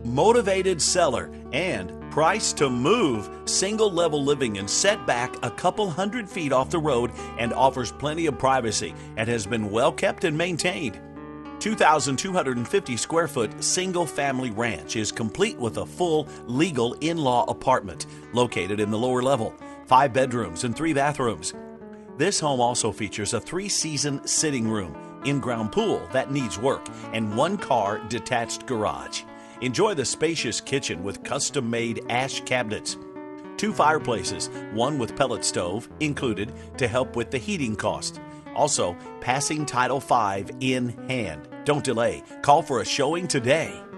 motivated seller, and price to move, single level living and set back a couple 100 feet off the road and offers plenty of privacy and has been well kept and maintained. 2,250 square foot single family ranch is complete with a full legal in-law apartment located in the lower level, 5 bedrooms and 3 bathrooms. This home also features a 3-season sitting room, in-ground pool that needs work, and 1-car detached garage. Enjoy the spacious kitchen with custom-made ash cabinets. 2 fireplaces, one with pellet stove included to help with the heating cost. Also, passing Title V in hand. Don't delay. Call for a showing today.